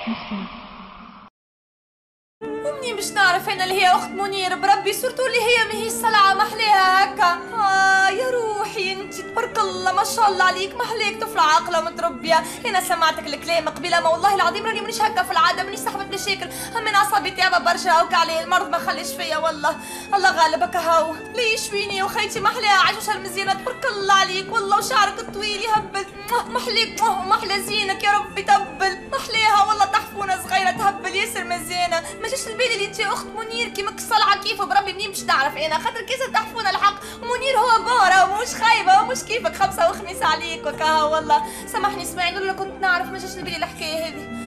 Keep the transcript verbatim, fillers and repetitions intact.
ومنين باش نعرف انا اللي هي اخت منير؟ بربي صورته اللي هي ماهيش صلعه محليها هكا. اه يا روحي انتي تبارك الله ما شاء الله عليك، محليك طفله عاقله ومتربيه. انا سمعتك الكلام قبيله، ما والله العظيم راني مانيش هكا في العاده، مانيش صاحبه مشاكل، اما اعصابي تعبه برشا هاوك عليه المرض ما خليش فيا والله. الله غالبك هاو لي يشويني وخيتي محليها عجوشه المزيانه تبارك الله عليك والله، وشعرك الطويل يهبل محليك محلى زينك يا ربي تبل محليها والله، تحفونه صغيره تهبل ياسر مزيانه. ما جاش البالي اللي انت اخت منير كيماك صلعه كيفه، بربي منين باش نعرف انا خاطر كيسه تحفونه الحق. منير هو بورا ومش خايبه ومش كيفك خمسه وخميس عليك وكا والله. سامحني اسمعي نقول لك كنت نعرف، ما جاش البالي الحكايه هذه.